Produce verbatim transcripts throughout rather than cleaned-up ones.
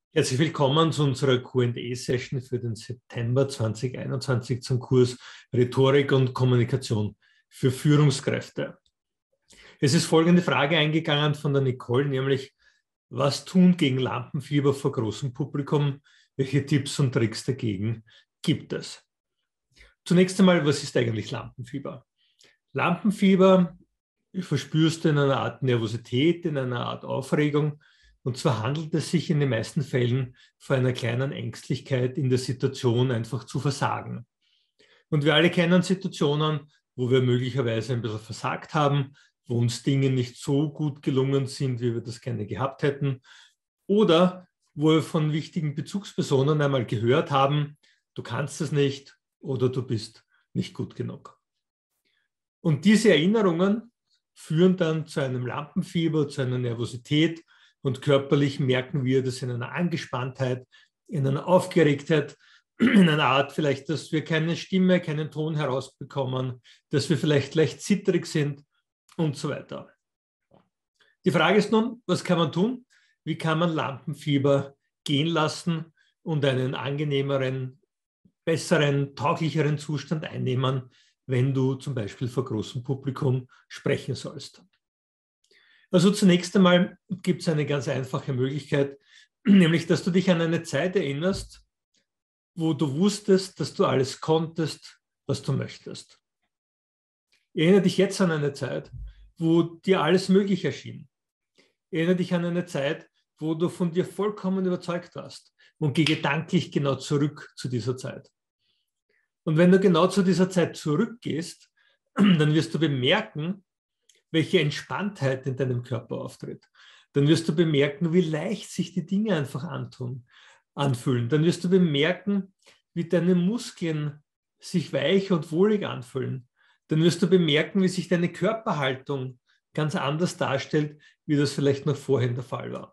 Herzlich willkommen zu unserer Q und A-Session für den September zweitausendeinundzwanzig zum Kurs Rhetorik und Kommunikation für Führungskräfte. Es ist folgende Frage eingegangen von der Nicole, nämlich: Was tun gegen Lampenfieber vor großem Publikum? Welche Tipps und Tricks dagegen gibt es? Zunächst einmal, was ist eigentlich Lampenfieber? Lampenfieber verspürst du in einer Art Nervosität, in einer Art Aufregung. Und zwar handelt es sich in den meisten Fällen vor einer kleinen Ängstlichkeit in der Situation einfach zu versagen. Und wir alle kennen Situationen, wo wir möglicherweise ein bisschen versagt haben, wo uns Dinge nicht so gut gelungen sind, wie wir das gerne gehabt hätten. Oder wo wir von wichtigen Bezugspersonen einmal gehört haben, du kannst es nicht oder du bist nicht gut genug. Und diese Erinnerungen führen dann zu einem Lampenfieber, zu einer Nervosität, und körperlich merken wir das in einer Angespanntheit, in einer Aufgeregtheit, in einer Art vielleicht, dass wir keine Stimme, keinen Ton herausbekommen, dass wir vielleicht leicht zittrig sind und so weiter. Die Frage ist nun, was kann man tun? Wie kann man Lampenfieber gehen lassen und einen angenehmeren, besseren, tauglicheren Zustand einnehmen, wenn du zum Beispiel vor großem Publikum sprechen sollst? Also zunächst einmal gibt es eine ganz einfache Möglichkeit, nämlich dass du dich an eine Zeit erinnerst, wo du wusstest, dass du alles konntest, was du möchtest. Erinnere dich jetzt an eine Zeit, wo dir alles möglich erschien. Erinnere dich an eine Zeit, wo du von dir vollkommen überzeugt warst, und geh gedanklich genau zurück zu dieser Zeit. Und wenn du genau zu dieser Zeit zurückgehst, dann wirst du bemerken, welche Entspanntheit in deinem Körper auftritt. Dann wirst du bemerken, wie leicht sich die Dinge einfach antun, anfühlen. Dann wirst du bemerken, wie deine Muskeln sich weich und wohlig anfühlen. Dann wirst du bemerken, wie sich deine Körperhaltung ganz anders darstellt, wie das vielleicht noch vorhin der Fall war.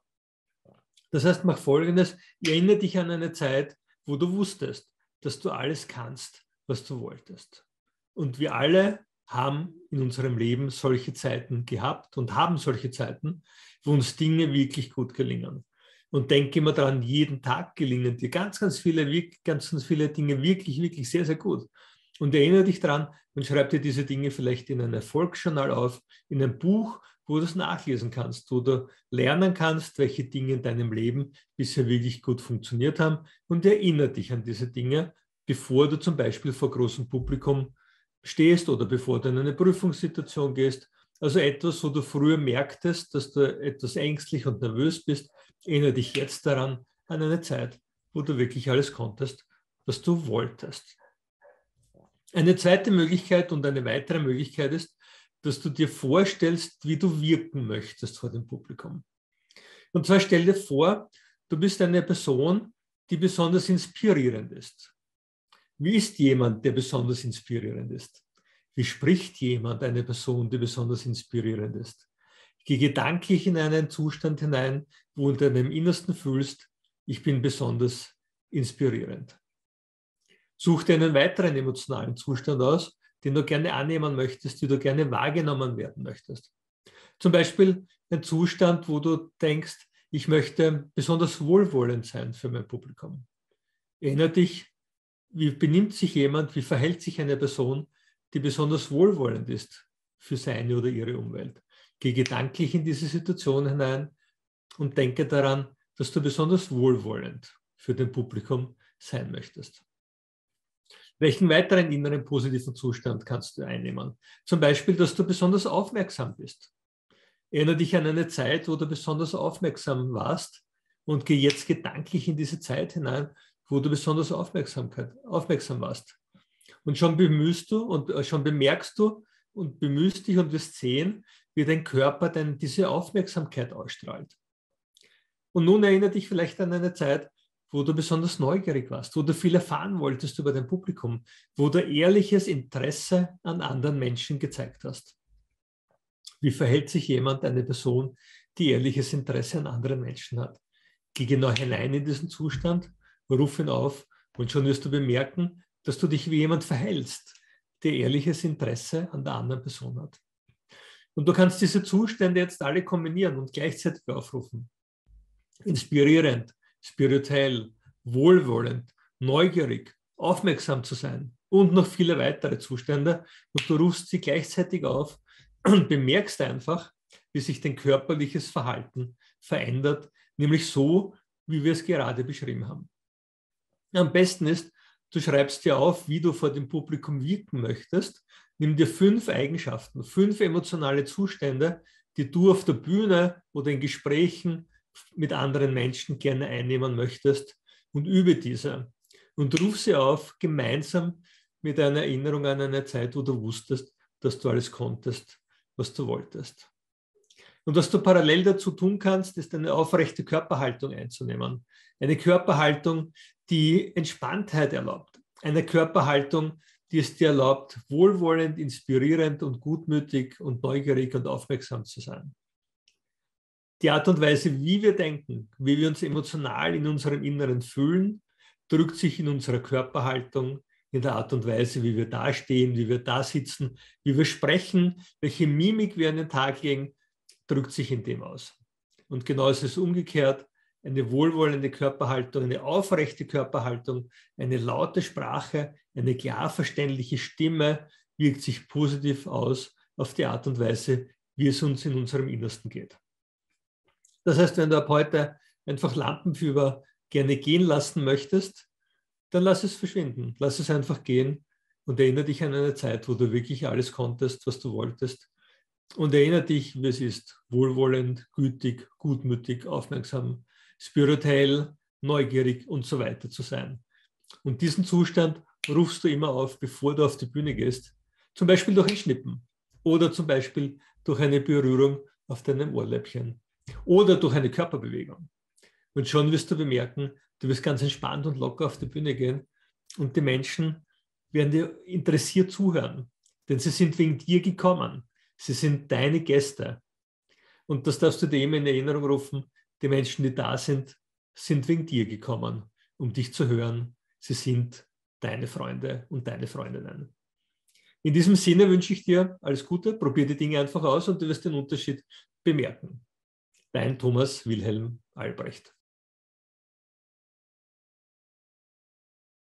Das heißt, mach Folgendes: Erinnere dich an eine Zeit, wo du wusstest, dass du alles kannst, was du wolltest. Und wir alle haben in unserem Leben solche Zeiten gehabt und haben solche Zeiten, wo uns Dinge wirklich gut gelingen. Und denke immer daran, jeden Tag gelingen dir ganz, ganz viele, ganz, ganz viele Dinge wirklich, wirklich sehr, sehr gut. Und erinnere dich daran und schreib dir diese Dinge vielleicht in ein Erfolgsjournal auf, in ein Buch, wo du es nachlesen kannst, wo du lernen kannst, welche Dinge in deinem Leben bisher wirklich gut funktioniert haben, und erinnere dich an diese Dinge, bevor du zum Beispiel vor großem Publikum stehst oder bevor du in eine Prüfungssituation gehst. Also etwas, wo du früher merktest, dass du etwas ängstlich und nervös bist, erinnere dich jetzt daran, an eine Zeit, wo du wirklich alles konntest, was du wolltest. Eine zweite Möglichkeit und eine weitere Möglichkeit ist, dass du dir vorstellst, wie du wirken möchtest vor dem Publikum. Und zwar stell dir vor, du bist eine Person, die besonders inspirierend ist. Wie ist jemand, der besonders inspirierend ist? Wie spricht jemand, eine Person, die besonders inspirierend ist? Geh gedanklich in einen Zustand hinein, wo du in deinem Innersten fühlst, ich bin besonders inspirierend. Such dir einen weiteren emotionalen Zustand aus, den du gerne annehmen möchtest, wie du gerne wahrgenommen werden möchtest. Zum Beispiel ein Zustand, wo du denkst, ich möchte besonders wohlwollend sein für mein Publikum. Erinnere dich, wie benimmt sich jemand, wie verhält sich eine Person, die besonders wohlwollend ist für seine oder ihre Umwelt. Geh gedanklich in diese Situation hinein und denke daran, dass du besonders wohlwollend für dein Publikum sein möchtest. Welchen weiteren inneren positiven Zustand kannst du einnehmen? Zum Beispiel, dass du besonders aufmerksam bist. Erinnere dich an eine Zeit, wo du besonders aufmerksam warst, und geh jetzt gedanklich in diese Zeit hinein, wo du besonders Aufmerksamkeit, aufmerksam warst. Und schon bemühst du und schon bemerkst du und bemühst dich und wirst sehen, wie dein Körper denn diese Aufmerksamkeit ausstrahlt. Und nun erinnere dich vielleicht an eine Zeit, wo du besonders neugierig warst, wo du viel erfahren wolltest über dein Publikum, wo du ehrliches Interesse an anderen Menschen gezeigt hast. Wie verhält sich jemand, eine Person, die ehrliches Interesse an anderen Menschen hat? Geh genau hinein in diesen Zustand, ruf ihn auf, und schon wirst du bemerken, dass du dich wie jemand verhältst, der ehrliches Interesse an der anderen Person hat. Und du kannst diese Zustände jetzt alle kombinieren und gleichzeitig aufrufen. Inspirierend, spirituell, wohlwollend, neugierig, aufmerksam zu sein und noch viele weitere Zustände. Und du rufst sie gleichzeitig auf und bemerkst einfach, wie sich dein körperliches Verhalten verändert, nämlich so, wie wir es gerade beschrieben haben. Am besten ist, du schreibst dir auf, wie du vor dem Publikum wirken möchtest. Nimm dir fünf Eigenschaften, fünf emotionale Zustände, die du auf der Bühne oder in Gesprächen mit anderen Menschen gerne einnehmen möchtest und übe diese. Und ruf sie auf, gemeinsam mit einer Erinnerung an eine Zeit, wo du wusstest, dass du alles konntest, was du wolltest. Und was du parallel dazu tun kannst, ist eine aufrechte Körperhaltung einzunehmen. Eine Körperhaltung, die Entspanntheit erlaubt. Eine Körperhaltung, die es dir erlaubt, wohlwollend, inspirierend und gutmütig und neugierig und aufmerksam zu sein. Die Art und Weise, wie wir denken, wie wir uns emotional in unserem Inneren fühlen, drückt sich in unserer Körperhaltung, in der Art und Weise, wie wir dastehen, wie wir da sitzen, wie wir sprechen, welche Mimik wir an den Tag legen, drückt sich in dem aus. Und genau ist es umgekehrt, eine wohlwollende Körperhaltung, eine aufrechte Körperhaltung, eine laute Sprache, eine klar verständliche Stimme wirkt sich positiv aus auf die Art und Weise, wie es uns in unserem Innersten geht. Das heißt, wenn du ab heute einfach Lampenfieber gerne gehen lassen möchtest, dann lass es verschwinden, lass es einfach gehen und erinnere dich an eine Zeit, wo du wirklich alles konntest, was du wolltest. Und erinnere dich, wie es ist, wohlwollend, gütig, gutmütig, aufmerksam, spirituell, neugierig und so weiter zu sein. Und diesen Zustand rufst du immer auf, bevor du auf die Bühne gehst, zum Beispiel durch ein Schnippen oder zum Beispiel durch eine Berührung auf deinem Ohrläppchen oder durch eine Körperbewegung. Und schon wirst du bemerken, du wirst ganz entspannt und locker auf die Bühne gehen und die Menschen werden dir interessiert zuhören, denn sie sind wegen dir gekommen. Sie sind deine Gäste. Und das darfst du dir immer in Erinnerung rufen. Die Menschen, die da sind, sind wegen dir gekommen, um dich zu hören. Sie sind deine Freunde und deine Freundinnen. In diesem Sinne wünsche ich dir alles Gute. Probier die Dinge einfach aus und du wirst den Unterschied bemerken. Dein Thomas Wilhelm Albrecht.